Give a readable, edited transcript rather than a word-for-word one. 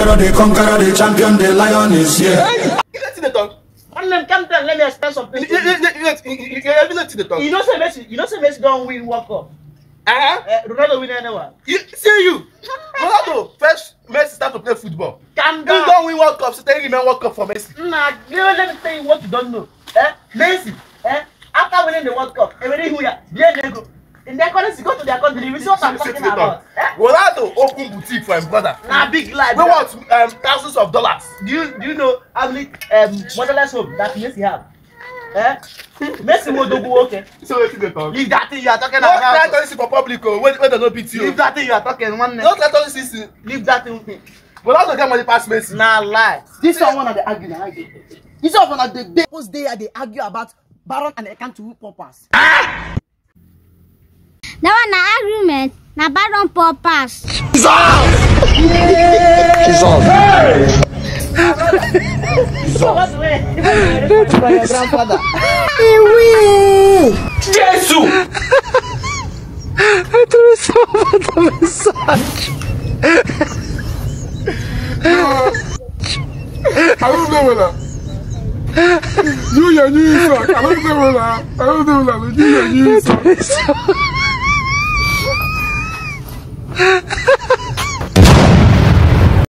emperor, the conqueror, the champion, the lion is here. You don't see the tongue. Come down, let me explain something. You don't see the tongue. You know say Messi don't win World Cup. Ronaldo win anyone. You see you. Ronaldo first Messi start to play football. Calm down. You don't win World Cup, so tell you man World Cup for Messi. Nah, let me tell you what you don't know. Messi, after winning the World Cup, everything who ya, in their country, go to their country, we see what I'm talking about. Ronaldo open boutique for his brother. Nah, big life. We want thousands of dollars. Do you know how many motherless home that Messi have? Messi will do okay. So what you talk? Leave that thing you are talking about. about. Don't try to see for public. Wait, they no beat you. Leave that thing you are talking one. Don't try to see. Leave that thing with me. Ronaldo get money pass Messi. Nah, lie. This one of the argue. This one of the day they argue about barrun and ikanti purpose. That one na agreement. Na barrun purpose. Jesus! For your grandfather. Jesus! I threw some of the message. I don't know that. You are new, sir. I don't know that. You are new, sir.